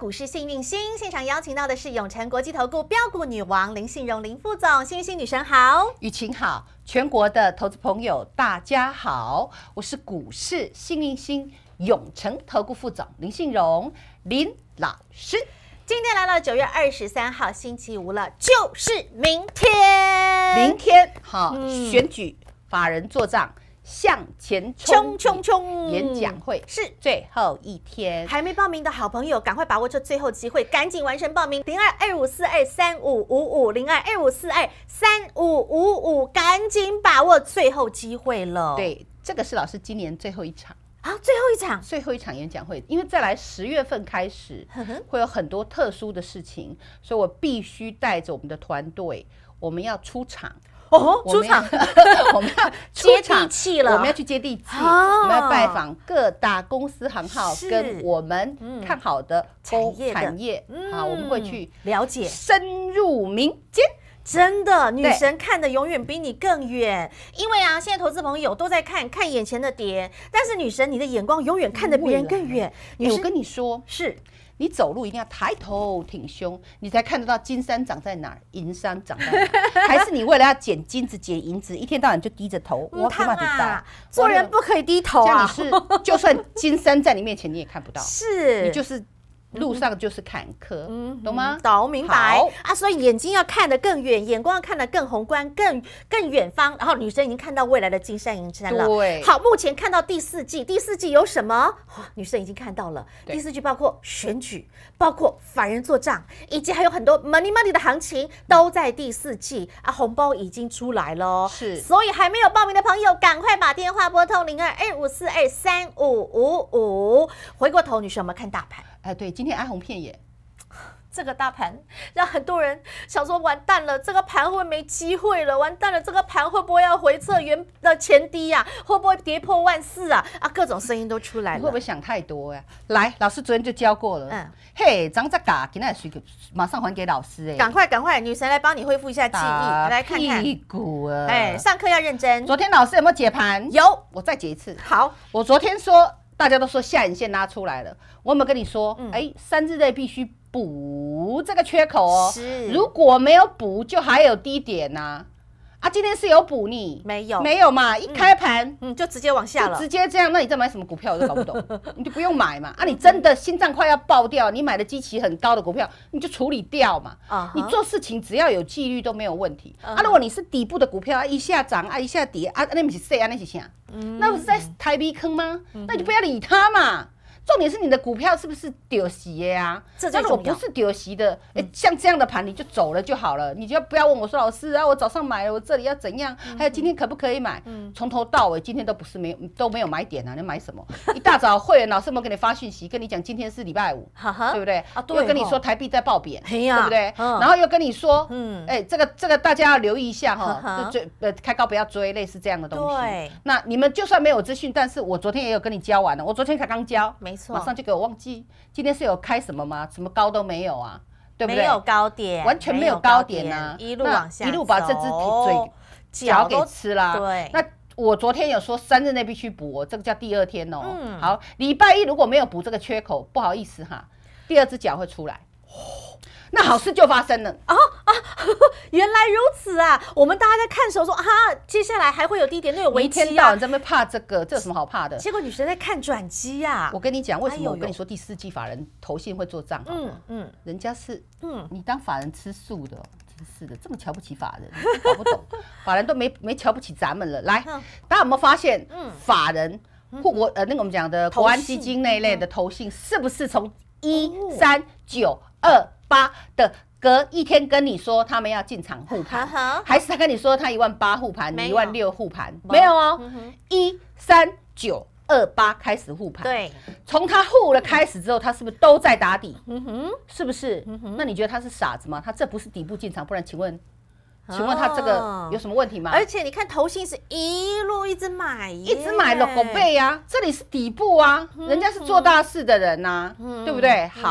股市幸运星，现场邀请到的是永诚国际投顾标股女王林信荣林副总，幸运星女神好， 雨晴好，全国的投资朋友大家好，我是股市幸运星永诚投顾副总林信荣林老师。 今天来了9月23号星期五了，就是明天， 明天好，选举法人做账。向前冲！演讲会是最后一天， 还没报名的好朋友，赶快把握这最后机会，赶紧完成报名！0225423555，0225423555，赶紧把握最后机会了。 对，这个是老师今年最后一场啊，最后一场演讲会，因为再来10月份开始会有很多特殊的事情，所以我必须带着我们的团队，我们要出场。 出场， 我们要接地气了， 我们要去接地气，我们要拜访各大公司行号，跟我们看好的产业，好，我们会去了解， 深入民间。 真的，女神看的永远比你更远，因为啊，现在投资朋友都在看眼前的跌，但是女神你的眼光永远看得比人更远。 我跟你说， 是。 你走路一定要抬头挺胸，你才看得到金山长在哪儿，银山长在哪儿。还是你为了要捡金子、捡银子，一天到晚就低着头？我没办法做人不可以低头啊！ 这样你是，就算金山在你面前，你也看不到。 是， 你就是路上就是坎坷，懂吗？ 懂，明白啊！所以眼睛要看得更远，眼光要看得更宏观、更远方。然后女生已经看到未来的金山银山了。 对， 好，目前看到第四季有什么？女生已经看到了。第四季包括选举，包括法人做账，以及还有很多 money 的行情都在第四季啊，红包已经出来了。 是， 所以还没有报名的朋友，赶快把电话拨通0225423555。回过头，女生我们看大盘。 对，今天哀鸿遍野， 这个大盘让很多人想说完蛋了，这个盘会不会没机会了？完蛋了，这个盘会不会要回测原的前低啊？会不会跌破14000啊？各种声音都出来了。 你会不会想太多呀？来，老师昨天就教过了。嘿，张这嘎，今天随马上还给老师赶快，女神来帮你恢复一下记忆，来看看。 屁股啊！ 上课要认真。 昨天老师有没有解盘？ 有， 我再解一次。 好， 我昨天说。大家都说下影线拉出来了，我有没有跟你说？3日内必须补这个缺口哦。如果没有补，就还有低点呐。今天是有补你没有嘛？一开盘就直接往下了， 就直接这样。那你在买什么股票我都搞不懂，你就不用买嘛。你真的心脏快要爆掉，你买的基期很高的股票，你就处理掉嘛。你做事情只要有纪律都没有问题。如果你是底部的股票，一下涨一下跌那不是谁那是啥？那不是在台币坑吗？那你就不要理它嘛。重点是你的股票是不是丢席的呀？那如果不是丢席的，像这样的盘你就走了就好了，你就不要问我说老师啊，我早上买了，我这里要怎样？还有今天可不可以买？从头到尾今天都不是都没有买点啊，你买什么？一大早会员老师有没有给你发讯息，跟你讲今天是礼拜五，对不对？又跟你说台币在爆贬，对不对？然后又跟你说，这个大家要留意一下哈，开高不要追，类似这样的东西。那你们就算没有资讯，但是我昨天也有跟你教完了，我昨天才刚教。马上就给我忘记，今天是有开什么吗？什么高都没有啊，对不对？ 没有高点， 完全没有高点啊， 一路往下， 一路把这只脚给吃啦。 对， 那我昨天有说3日内必须补，这个叫第2天哦。好，礼拜一如果没有补这个缺口，不好意思哈，第2只脚会出来。那好事就发生了原来如此啊！我们大家在看的时候说接下来还会有低点，那有危机啊！ 一天到晚在那边怕这个，这有什么好怕的？ 结果女神在看转机啊！ 我跟你讲，为什么我跟你说第4季法人投信会做账好吗？人家是你当法人吃素的，真是的，这么瞧不起法人，搞不懂，法人都没瞧不起咱们了。来，大家有没有发现，法人或那个我们讲的国安基金那一类的投信，是不是从13928的隔一天跟你说他们要进场护盘，还是他跟你说他18000护盘，你16000护盘？没有哦，13928开始护盘。对，从他护了开始之后，他是不是都在打底？是不是？那你觉得他是傻子吗？他这不是底部进场，不然请问他这个有什么问题吗？ 而且你看投信是一路一直买6倍啊，这里是底部啊，人家是做大事的人呐，对不对？好。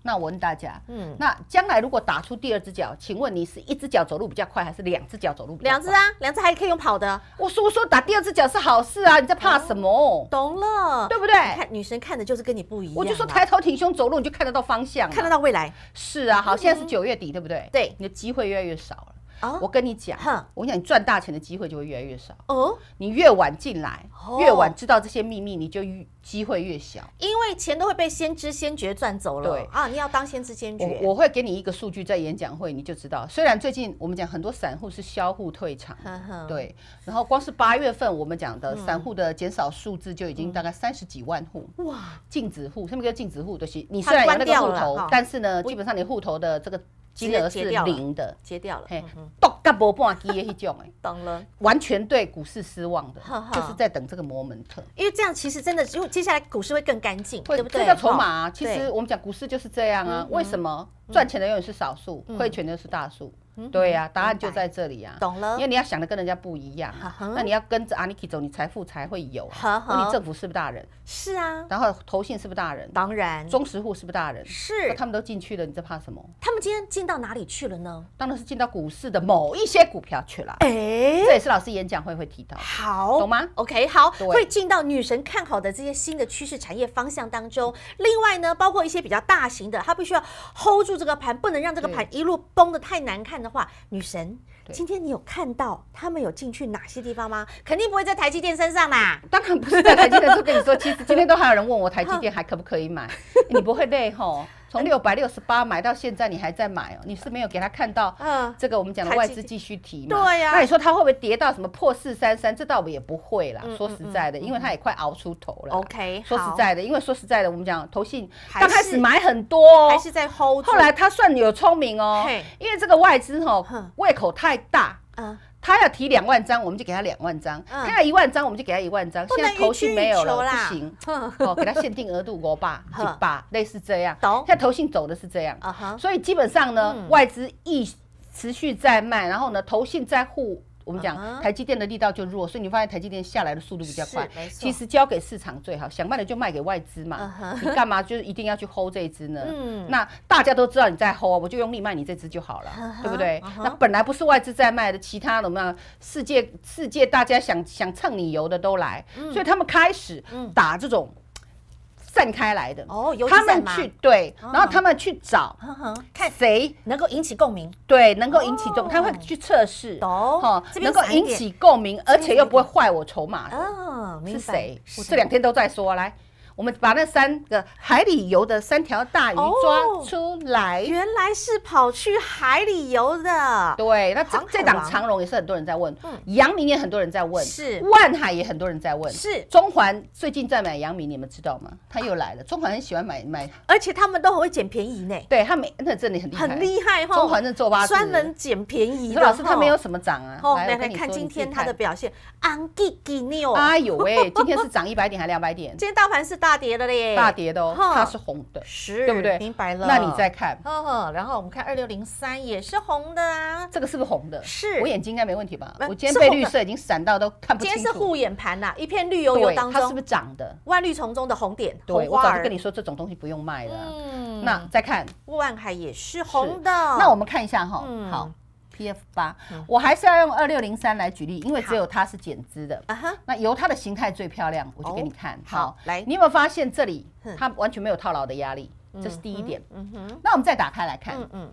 那我问大家，那将来如果打出第二只脚，请问你是一只脚走路比较快，还是两只脚走路比较快？ 两只啊，两只还可以用跑的。 我说打第二只脚是好事啊，你在怕什么？ 懂了， 对不对？ 看女神看的就是跟你不一样。 我就说抬头挺胸走路，你就看得到方向， 看得到未来。 是啊，好，现在是9月底，对不对？ 对， 你的机会越来越少了。 哦， 我跟你讲，我跟你讲，你赚大钱的机会就会越来越少。 哦， 你越晚进来，越晚知道这些秘密，你就机会越小。 因为钱都会被先知先觉赚走了。 对啊，你要当先知先觉。 我会给你一个数据，在演讲会你就知道。虽然最近我们讲很多散户是销户退场，对，然后光是8月份我们讲的散户的减少数字就已经大概30几万户。哇，净止户，什么叫净止户？就是你虽然有那个户头，但是呢，基本上你户头的这个金额是0的， 截掉了， 都甲无半支的那种哎， 懂了， 完全对股市失望的，就是在等这个 moment。 因为这样其实真的，因为接下来股市会更干净，对不对？ 这叫筹码啊。其实我们讲股市就是这样啊。为什么赚钱的永远是少数，亏钱的是大数？对呀，答案就在这里啊。 懂了， 因为你要想的跟人家不一样，那你要跟着 Aniki 走，你财富才会有。你政府是不是大人？ 是啊。 然后投信是不是大人？ 当然。 中实户是不是大人？ 是。 他们都进去了，你在怕什么？ 他们今天进到哪里去了呢？ 当然是进到股市的某一些股票去了。这也是老师演讲会提到。 好， 懂吗 ？OK， 好，会进到女神看好的这些新的趋势产业方向当中。另外呢，包括一些比较大型的，它必须要 hold 住这个盘，不能让这个盘一路崩得太难看的话，女神。今天你有看到他们有进去哪些地方吗？肯定不会在台积电身上啦。 当然不是在台积电。就跟你说，其实今天都还有人问我台积电还可不可以买？你不会累吼？从668买到现在，你还在买哦？你是没有给他看到这个我们讲的外资继续提嘛？ 对呀。 那你说它会不会跌到什么破433？这倒也不会啦。说实在的，因为它也快熬出头了。 OK， 说实在的，因为说实在的，我们讲投信刚开始买很多， 还是在 hold。 后来他算有聪明哦，因为这个外资胃口太大。他要提2万张，我们就给他2万张；他要1万张，我们就给他1万张。现在投信没有了，不行，给他限定额度500、100，类似这样。现在投信走的是这样，所以基本上呢，外资持续在卖，然后呢，投信在护。我们讲台积电的力道就弱，所以你发现台积电下来的速度比较快。其实交给市场最好，想卖的就卖给外资嘛。你干嘛就是一定要去 hold 这一支呢？那大家都知道你在 hold， 我就用力卖你这支就好了，对不对？那本来不是外资在卖的，其他的嘛，世界大家想蹭你油的都来，所以他们开始打这种。散开来的他们去对，然后他们去找看谁能够引起共鸣， 对，能够引起共鸣，他会去测试，能够引起共鸣，而且又不会坏我筹码的，是谁？我这2天都在说，来。我们把那3个海里游的3条大鱼抓出来， 原来是跑去海里游的。 对，那这档长荣也是很多人在问，阳明也很多人在问， 是万海也很多人在问， 是中环最近在买阳明，你们知道吗？他又来了，中环很喜欢买， 而且他们都很会捡便宜呢。 对他们那真的很厉害， 中环是做8字， 专门捡便宜的。 老师他没有什么涨啊， 来看今天他的表现，安吉吉牛， 哎呦喂，今天是涨100点还200点？ 今天大盘是大跌的嘞， 大跌的哦，它是红的， 是， 对不对？ 明白了。 那你再看， 然后我们看2603也是红的啊， 这个是不是红的？ 是， 我眼睛应该没问题吧？我今天被绿色已经闪到都看不清楚。 今天是护眼盘呐，一片绿油油当中， 它是不是涨的？ 万绿丛中的红点， 对，我早就跟你说这种东西不用卖了。那再看万海也是红的， 那我们看一下哈，好。PF8，我还是要用2603来举例，因为只有它是减资的。那由它的形态最漂亮，我就给你看。 好，来， 你有没有发现这里它完全没有套牢的压力？这是第一点。那我们再打开来看。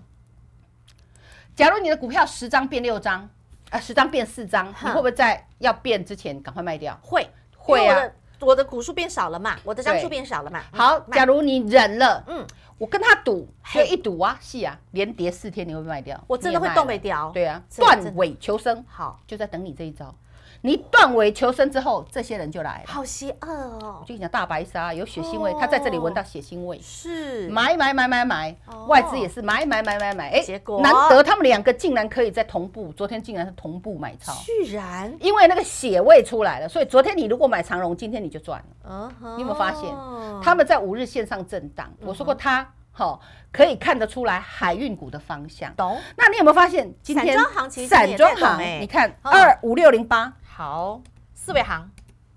假如你的股票10张变6张，10张变4张，你会不会在要变之前赶快卖掉？ 会啊，我的股数变少了嘛，我的张数变少了嘛。 好，假如你忍了，我跟他赌，就一赌啊，戏啊，连跌4天，你会不会卖掉？ 我真的会动没掉。 对啊，断尾求生， 好， 就在等你这一招。你断尾求生之后，这些人就来了。 好邪恶哦！ 我就跟你讲，大白鲨有血腥味，他在这里闻到血腥味， 是买，外资也是买， 结果难得他们2个竟然可以在同步，昨天竟然是同步买超， 居然因为那个血味出来了，所以昨天你如果买长荣，今天你就赚了。你有没有发现他们在5日线上震荡？我说过它。可以看得出来海运股的方向。 懂？ 那你有没有发现今天散装行？你看25608， 好，4维行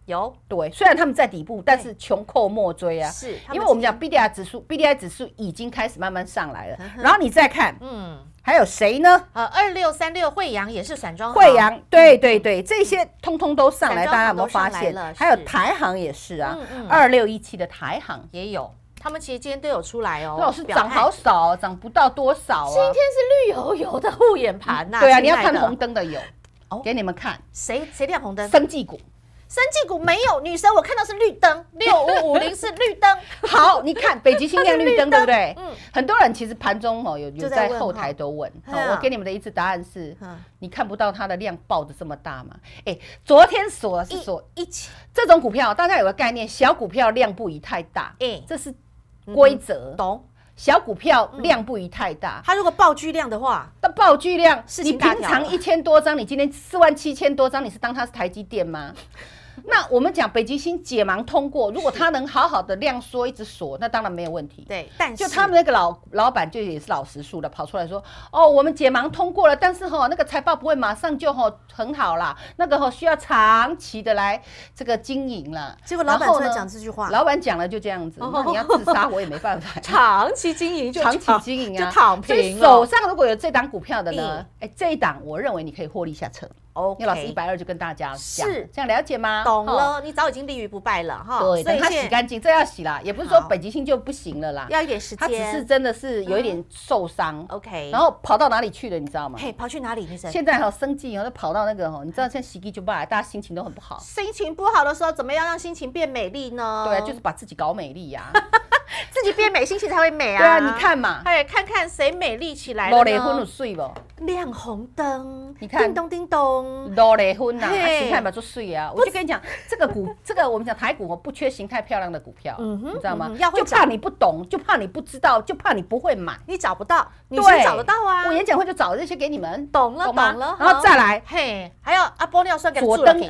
有对，虽然他们在底部，但是穷寇莫追啊。 是， 因为我们讲 BDI 指数已经开始慢慢上来了，然后你再看，还有谁呢 ？2636惠阳也是散装， 惠阳，对，这些通通都上来，大家有没有发现？还有台航也是啊，2617的台航也有。他们其实今天都有出来哦， 老师涨好少，涨不到多少啊。 今天是绿油油的护眼盘呐。 对啊，你要看红灯的有，给你们看， 谁亮红灯？ 生技股。 生技股没有，女神我看到是绿灯，6550是绿灯。 好，你看北极星亮绿灯，对不对？很多人其实盘中有在后台都问，我给你们的一次答案是，你看不到它的量爆的这么大吗？昨天锁是锁这种股票，大家有个概念，小股票量不宜太大，这是规则， 懂？ 小股票量不宜太大， 它如果爆巨量的话， 那爆巨量，你平常1000多张，你今天47000多张，你是当它是台积电吗？那我们讲北极星解盲通过，如果它能好好的量缩一直锁，那当然没有问题。 对，但是就他们那个老板就也是老实数的，跑出来说，我们解盲通过了，但是那个财报不会马上就很好啦，那个需要长期的来这个经营啦。 结果老板出来讲这句话， 老板讲了就这样子，那你要自杀我也没办法。 长期经营就就躺平。 所以手上如果有这档股票的呢，这一档我认为你可以获利下车。因为老师120就跟大家讲，是这样了解吗？ 懂了，你早已经立于不败了哈。 对，等它洗干净，这要洗啦，也不是说北极星就不行了啦， 要一点时间。 它只是真的是有一点受伤。 OK， 然后跑到哪里去了，你知道吗？ 嘿，跑去哪里？女神， 现在生计就跑到那个你知道现在洗衣就罢了，大家心情都很不好。 心情不好的时候，怎么样让心情变美丽呢？ 对啊，就是把自己搞美丽呀。 自己变美，心情才会美啊！ 对啊，你看嘛， 看看谁美丽起来了呢？ 雷婚有水不？ 亮红灯， 你看， 叮咚叮咚， 雷婚呐，形态嘛做水啊！我就跟你讲，这个我们讲台股不缺形态漂亮的股票，你知道吗？就怕你不懂，就怕你不知道，就怕你不会买， 你找不到，女生找得到啊！ 我演讲会就找这些给你们， 懂了， 然后再来， 还有玻尿酸给左登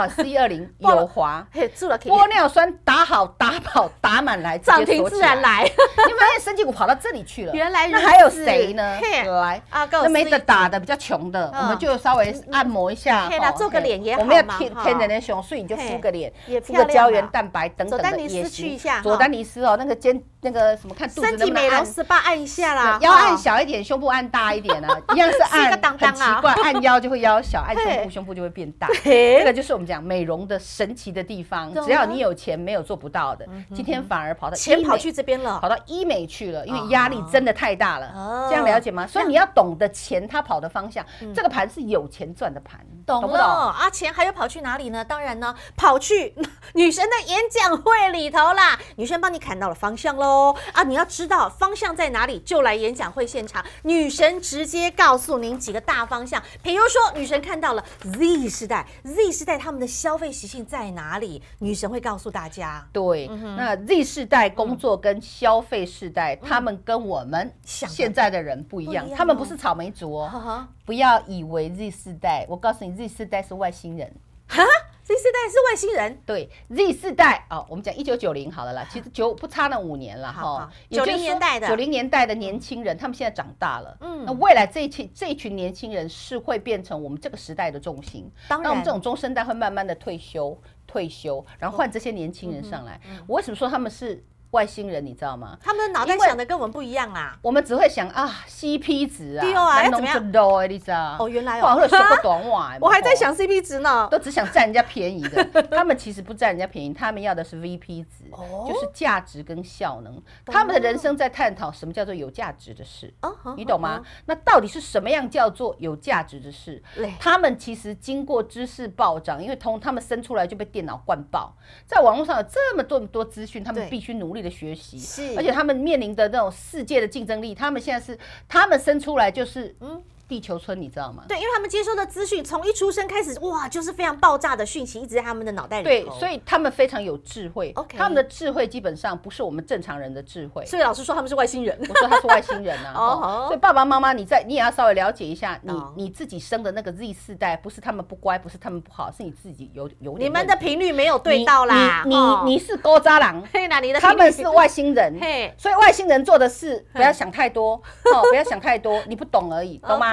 C20友华，玻尿酸打好打饱打满来， 涨停自然来。 你发现生技股跑到这里去了， 原来那还有谁呢？来那没得打的比较穷的，我们就稍微按摩一下， 做个脸也好嘛。 我们要天然的熊，所以你就敷个脸，敷个胶原蛋白等等的也行。佐丹尼斯那个那个什么看肚子能不能按，身体美容 SPA 按一下啦， 腰按小一点，胸部按大一点啊，一样是按，很奇怪，按腰就会腰小，按胸部胸部就会变大。这个就是我们讲美容的神奇的地方，只要你有钱，没有做不到的。今天反而跑到钱跑去这边了， 跑到医美去了，因为压力真的太大了。这样了解吗？所以你要懂得钱它跑的方向，这个盘是有钱赚的盘， 懂不懂啊？钱还有跑去哪里呢？当然呢，跑去女神的演讲会里头啦。女神帮你看到了方向喽啊！你要知道方向在哪里，就来演讲会现场，女神直接告诉您几个大方向。比如说，女神看到了 Z 世代他们的消费习性在哪里，女神会告诉大家。 对，那 Z 世代工作跟消费世代，他们跟我们现在的人不一样，他们不是草莓族哦。不要以为 Z 世代，我告诉你 ，Z 世代是外星人。 哈 ，Z 世代是外星人？ 对 ，Z 世代我们讲1990好了啦，其实不差那5年了哈。 90年代的 90年代的年轻人，他们现在长大了。那未来这一群年轻人是会变成我们这个时代的重心。当然，那我们这种中生代会慢慢的退休，然后换这些年轻人上来。我为什么说他们是外星人，你知道吗？ 他们的脑袋想的跟我们不一样啦。 我们只会想CP 值啊， 对啊，要怎么样？ 你知道？ 原来我还在想 CP 值呢， 都只想占人家便宜的。他们其实不占人家便宜，他们要的是 VP 值，就是价值跟效能。他们的人生在探讨什么叫做有价值的事，你懂吗？那到底是什么样叫做有价值的事？他们其实经过知识暴涨，因为他们生出来就被电脑灌爆，在网络上有这么多资讯，他们必须努力的学习，而且他们面临的那种世界的竞争力，他们现在是他们生出来就是地球村，你知道吗？ 对，因为他们接收的资讯从一出生开始，哇，就是非常爆炸的讯息，一直在他们的脑袋里头。 对，所以他们非常有智慧。他们的智慧基本上不是我们正常人的智慧。 所以老师说他们是外星人， 我说他是外星人啊。所以爸爸妈妈，你也要稍微了解一下，你自己生的那个 Z 世代，不是他们不乖，不是他们不好，是你自己有点。 你们的频率没有对到啦。 你是高渣郎，他们是外星人，所以外星人做的事不要想太多，不要想太多，你不懂而已，懂吗？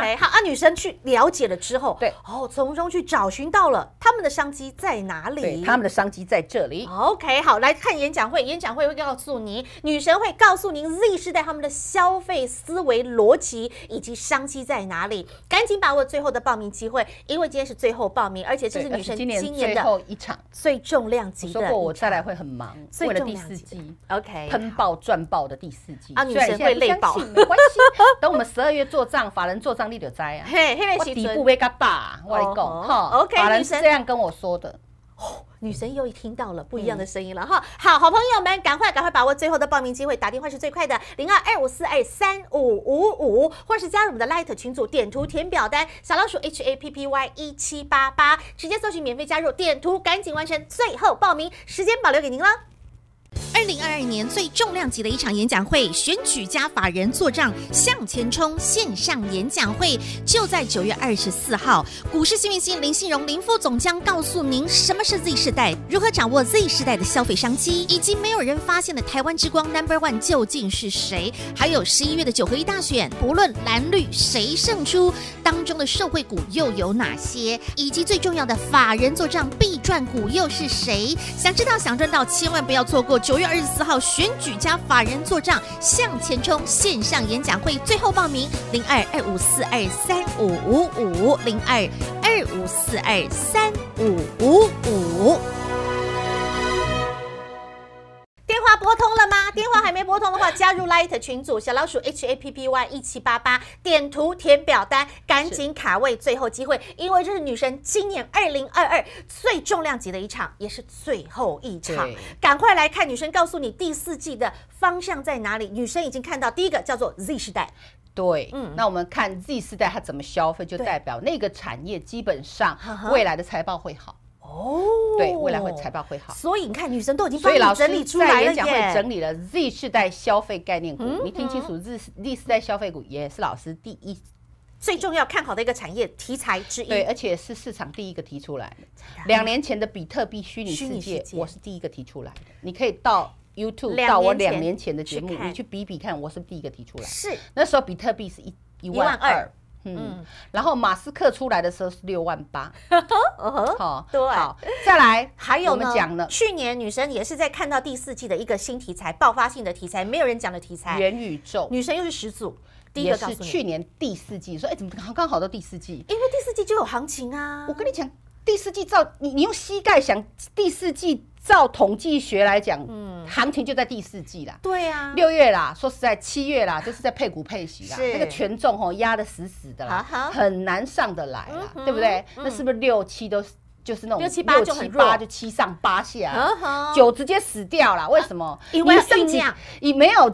OK， 好啊，女生去了解了之后， 对， 从中去找寻到了他们的商机在哪里？ 对，他们的商机在这里。 OK， 好，来看演讲会，演讲会会告诉您，女神会告诉您 Z 世代他们的消费思维逻辑以及商机在哪里，赶紧把握最后的报名机会，因为今天是最后报名，而且这是女神今年的最后一场最重量级的。 我说过我再来会很忙，为了第4季 ，OK， 喷爆赚爆的第4季啊，女神会累爆， 没关系，等我们12月做账，法人做账你就知啊，我底部被他打，我跟你讲哈 ，OK， 法人是这样跟我说的。 女神又听到了不一样的声音了哈！好朋友们，赶快把握最后的报名机会，打电话是最快的02-2542-3555，或是加入我们的 Light 群组，点图填表单，小老鼠 HAPPY1788，直接搜寻免费加入，点图赶紧完成最后报名，时间保留给您了。2022年最重量级的一场演讲会，选举加法人做账向前冲线上演讲会，就在9月24号。股市幸运星林信荣林副总将告诉您什么是 Z 世代，如何掌握 Z 世代的消费商机，以及没有人发现的台湾之光 No.1 究竟是谁？还有11月的9合1大选，不论蓝绿谁胜出，当中的受惠股又有哪些？以及最重要的法人做账必赚股又是谁？想知道想赚到，千万不要错过9月24号选举加法人做账向前冲线上演讲会，最后报名02-2542-3555，02-2542-3555。电话拨通了吗？电话还没拨通的话，加入 Light 群组，小老鼠 HAPPY1788，点图填表单，赶紧卡位最后机会，因为这是女神今年2022最重量级的一场，也是最后一场，赶快来看女神告诉你第4季的方向在哪里。女神已经看到第一个叫做 Z 世代。 对，那我们看 Z 世代它怎么消费，就代表那个产业基本上未来的财报会好。对，未来财报会好， 所以你看，女神都已经帮你整理出来了耶。 演讲会整理了 Z 世代消费概念股，你听清楚 ，Z 世代消费股也是老师最重要看好的一个产业题材之一。 对，而且是市场第一个提出来的。2年前的比特币虚拟世界，我是第一个提出来的。你可以到 YouTube 到我2年前的节目，你去比比看，我是第一个提出来的。 是， 那时候比特币是12000。然后马斯克出来的时候是68000， 对， 好，再来还有我们讲了， 去年女神也是在看到第4季的一个新题材，爆发性的题材，没有人讲的题材， 元宇宙， 女神又是始祖，第一个告诉你， 也是去年第4季，说怎么刚好到第4季？ 因为第4季就有行情啊。 我跟你讲，第4季照你用膝盖想，第4季照统计学来讲，行情就在第4季啦。 对啊 ，6月啦，说实在7月啦，就是在配股配息啦，那个权重压得死死的啦，很难上得来啦，对不对？那是不是6、7都就是那种 6、7、8就很弱， 就7上8下，9直接死掉了。为什么？ 因为升级， 没有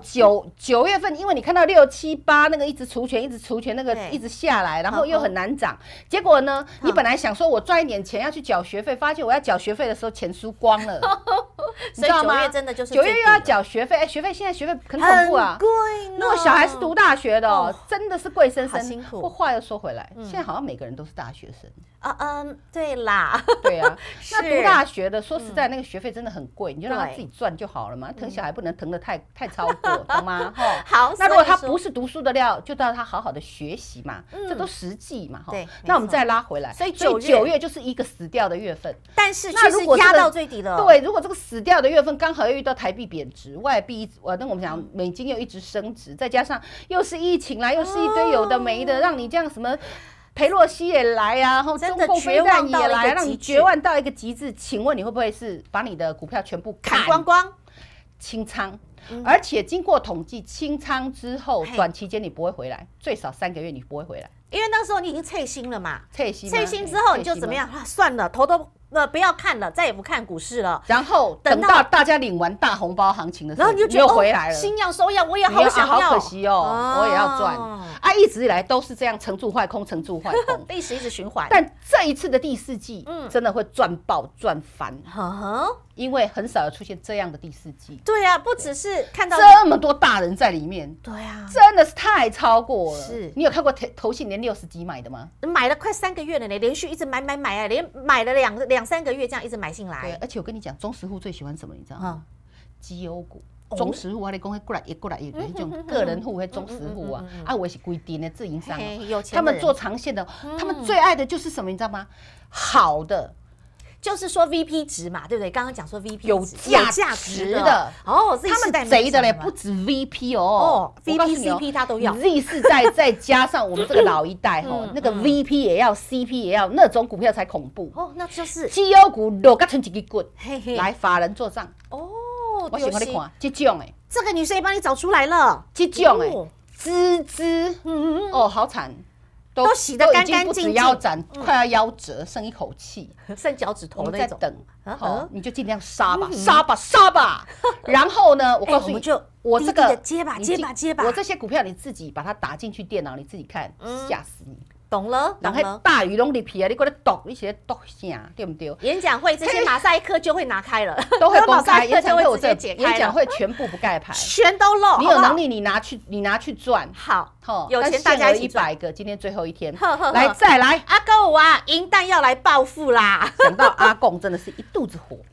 9月份，因为你看到6、7、8那个一直除权，那个一直下来，然后又很难涨。结果呢，你本来想说我赚一点钱要去缴学费，发现我要缴学费的时候钱输光了， 你知道吗？9月真的就是 9月又要缴学费，学费现在学费很恐怖啊， 贵。 如果小孩是读大学的，真的是贵生生， 辛苦。 不过话又说回来，现在好像每个人都是大学生。 对啦， 对啊，那读大学的，说实在，那个学费真的很贵，你就让他自己赚就好了嘛。疼小孩不能疼得太超过，懂吗？ 好， 那如果他不是读书的料，就让他好好的学习嘛，这都实际嘛。 对， 那我们再拉回来，所以9月就是一个死掉的月份， 但是却是压到最底了。 对，如果这个死掉的月份刚好又遇到台币贬值，外币那我们讲美金又一直升值，再加上又是疫情啦，又是一堆有的没的，让你这样什么。裴洛西也来啊，然后中共飞弹也来，让你绝望到一个极致。请问你会不会是把你的股票全部砍光光、 清仓？而且经过统计，清仓之后短期间你不会回来，最少3个月你不会回来， 因为那时候你已经脆心了嘛。 脆心之后你就怎么样？算了，头都不要看了，再也不看股市了。 然后等到大家领完大红包行情的时候， 然后你就又回来了， 心痒手痒，我也好想要， 好可惜哦，我也要赚啊！一直以来都是这样，成住坏空，成住坏空， 历史一直循环。 但这一次的第4季，真的会赚爆赚翻，因为很少有出现这样的第4季。 对啊，不只是看到这么多大人在里面， 对啊， 真的是太超过了。 是你有看过投信连60几买的吗？ 买了快3个月了呢，连续一直买啊，连买了2、3个月这样一直买进来。 对，而且我跟你讲，中实户最喜欢什么？你知道吗？绩优股。 中实户，我跟你讲，过来那种个人户，那中实户啊，我是规定的自营商，他们做长线的，他们最爱的就是什么，你知道吗？好的。 就是说 VP 值嘛，对不对？刚刚讲说 VP 有价值的哦， 他们贼的嘞，不止 VP 哦 ，VP、CP 他都要。 Z 世代再加上我们这个老一代哦，那个 VP 也要 ，CP 也要，那种股票才恐怖哦。那就是绩优股落个成几个棍，来法人做账哦。 我喜欢你看这种哎， 这个女生也帮你找出来了， 这种哎，滋哦，好惨。 都洗得干干净净， 腰斩，快要夭折，剩一口气， 剩脚趾头那种。 在等，好，你就尽量杀吧。然后呢，我告诉你，我这个接吧。 我这些股票你自己把它打进去电脑，你自己看，吓死你。 懂了。 然后大鱼拢入去啊，你给我读，你写读啥，对不对？ 演讲会这些马赛克就会拿开了， 都会公开。演讲会我直接解开， 演讲会全部不盖牌， 全都露。 你有能力，你拿去赚。 好，有钱大家一起赚。 100个，今天最后一天，来再来。 阿贡啊，银弹要来报复啦！ 想到阿贡真的是一肚子火。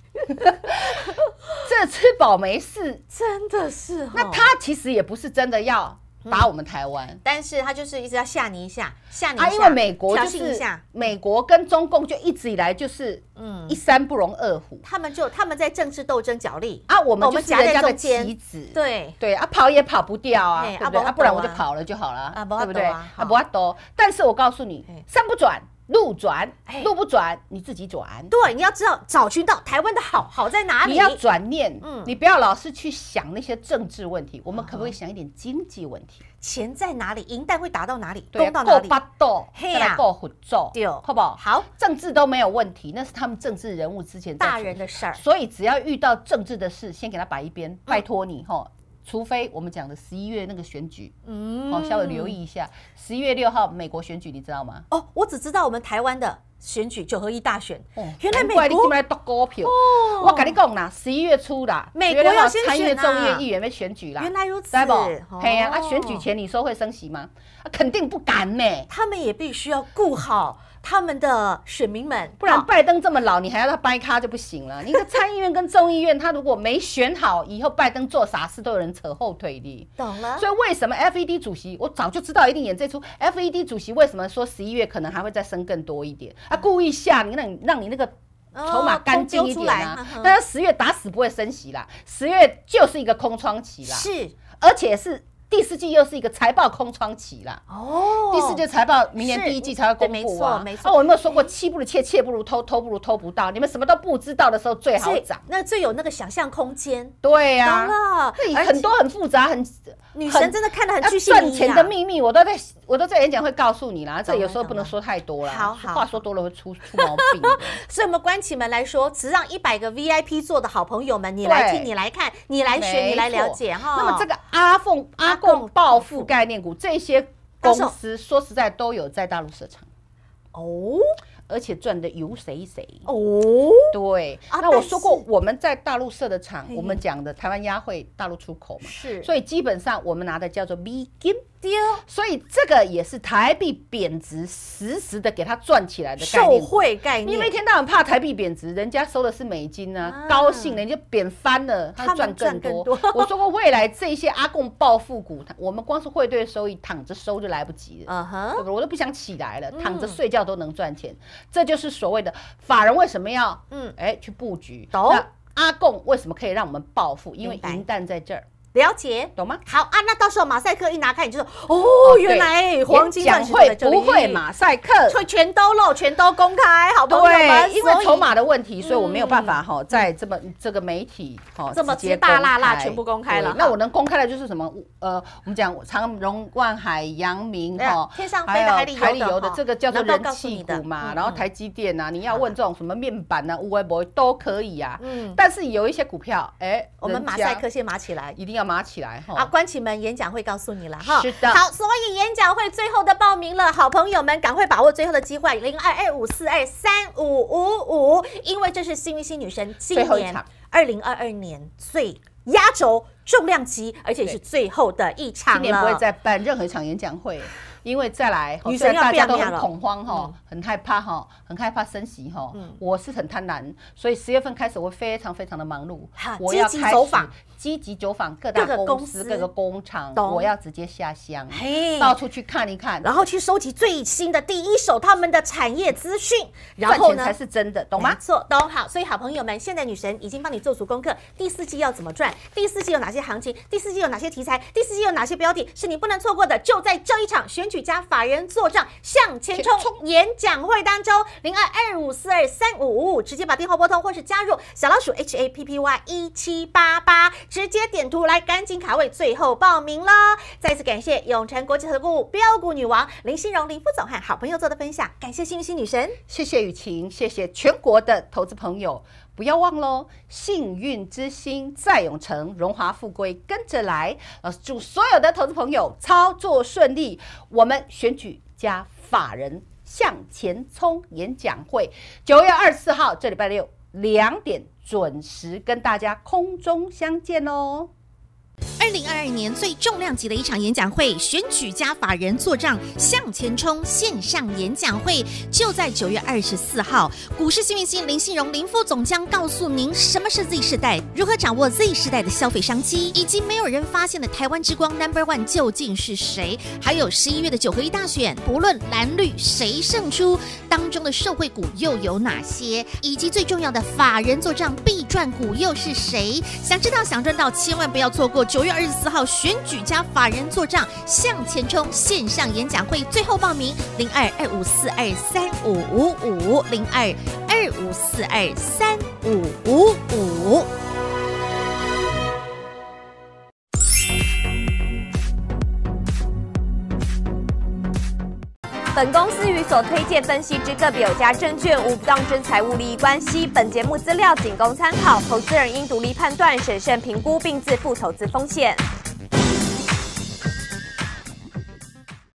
这吃饱没事， 真的是。 那他其实也不是真的要打我们台湾， 但是他就是一直要吓你一下， 因为美国就是美国跟中共就一直以来就是一山不容二虎， 他们在政治斗争角力啊，我们就是人家的棋子，对啊，跑也跑不掉啊，对不对？不然我就跑了就好了，对不对？啊，不要多。但是我告诉你，山不转。路转，路不转，你自己转。 对，你要知道找寻到台湾的好在哪里。 你要转念，你不要老是去想那些政治问题，我们可不可以想一点经济问题？ 钱在哪里？银弹会打到哪里？攻到哪里？ 够巴斗，再来够合作， 对， 好不好？ 好， 政治都没有问题，那是他们政治人物之前大人的事儿。 所以只要遇到政治的事，先给他摆一边，拜托你哈。除非我们讲的11月那个选举，稍微留意一下。11月6号美国选举，你知道吗？ 哦，我只知道我们台湾的选举9合1大选。原来美国你进来赌股票，我跟你讲啦，11月初啦， 美国要先选参议院议员要选举啦。 原来如此， 对不？嘿啊，选举前你说会升息吗？肯定不敢咩。 他们也必须要顾好他们的选民们， 不然拜登这么老，你还要他掰咖就不行了。你个参议院跟众议院，他如果没选好，以后拜登做啥事都有人扯后腿的。 懂了。 所以为什么 FED 主席，我早就知道一定演这出。FED 主席为什么说11月可能还会再升更多一点？啊，故意吓你，让你那个筹码干净一点啊。但是10月打死不会升息啦，10月就是一个空窗期啦。 是， 而且是。第4季又是一个财报空窗期啦。 哦， 第4季财报明年第1季才会公布啊。 没错。 我有没有说过妻不如妾，妾不如偷，偷不如偷不到？你们什么都不知道的时候最好涨， 那最有那个想象空间。 对呀。 懂了。 很多很复杂， 女神真的看得很具细赚钱的秘密，我都在演讲会告诉你啦。这有时候不能说太多啦。 好， 话说多了会出毛病。 所以我们关起门来说，只让100个 VIP 做的好朋友们，你来听，你来看，你来学，你来了解哈。 那么这个阿贡暴富概念股，这些公司说实在都有在大陆设厂哦， 而且赚的由谁哦。 对，那我说过我们在大陆设的厂，我们讲的台湾压汇大陆出口嘛， 是， 所以基本上我们拿的叫做美金。所以这个也是台币贬值实时的给它赚起来的概念， 受惠概念。 因为一天到晚怕台币贬值，人家收的是美金啊，高兴人家贬翻了，他赚更多。我说过，未来这些阿贡暴富股，我们光是汇兑收益躺着收就来不及了，对不对？我都不想起来了，躺着睡觉都能赚钱，这就是所谓的法人为什么要去布局。那阿贡为什么可以让我们暴富？因为银弹在这儿。 了解， 懂吗？ 好啊，那到时候马赛克一拿开，你就说哦，原来黄金钻石在这里。 不会马赛克， 全都露，全都公开，好朋友们。 因为筹码的问题，所以我没有办法在这个媒体这么直大辣辣全部公开了。 那我能公开的就是什么？我们讲长荣、万海、阳明天上飞的、海里游的， 这个叫做人气股嘛。然后台积电啊，你要问这种什么面板啊、无微博都可以啊。但是有一些股票， 我们马赛克先码起来， 一定要码起来啊！关起门演讲会告诉你了哈。 是的。 好，所以演讲会最后的报名了，好朋友们赶快把握最后的机会，0225423555，因为这是幸运星女神今年2022年最压轴重量级，而且是最后的一场了。 今年不会再办任何一场演讲会。 因为再来， 女神要大家都变了很恐慌哈，很害怕哈，很害怕升息哈。我是很贪婪，所以10月份开始我会非常非常的忙碌，我要开始积极走访各大公司、各个工厂，我要直接下乡，到处去看一看， 然后去收集最新的第一手他们的产业资讯，然后呢才是真的，懂吗？ 没错，懂好。所以好朋友们，现在女神已经帮你做足功课，第4季要怎么赚？第4季有哪些行情？第4季有哪些题材？第4季有哪些标的是你不能错过的？就在这一场选举加法人做账向前冲演讲会当中，0225423555，直接把电话拨通，或是加入小老鼠 HAPPY1788，直接点图来，赶紧卡位，最后报名了。再次感谢永诚国际投顾标股女王林心荣林副总和好朋友做的分享，感谢幸运星女神， 谢谢雨晴，谢谢全国的投资朋友。不要忘喽，幸运之星在永城，荣华富贵跟着来。祝所有的投资朋友操作顺利。我们选举加法人向前冲演讲会，9月24号这礼拜六2点准时跟大家空中相见哦。 2022年最重量级的一场演讲会，选举加法人做账向前冲线上演讲会，就在9月24号。股市幸运星林信荣林副总将告诉您什么是 Z 世代，如何掌握 Z 世代的消费商机，以及没有人发现的台湾之光 No.1 究竟是谁？还有11月的9合1大选，不论蓝绿谁胜出，当中的受惠股又有哪些？以及最重要的法人做账必赚股又是谁？想知道想赚到，千万不要错过9月24号选举加法人做账向前冲线上演讲会，最后报名0225423555 0225423555。 本公司与所推荐分析之个别有价证券无不当之财务利益关系。本节目资料仅供参考，投资人应独立判断、审慎评估并自负投资风险。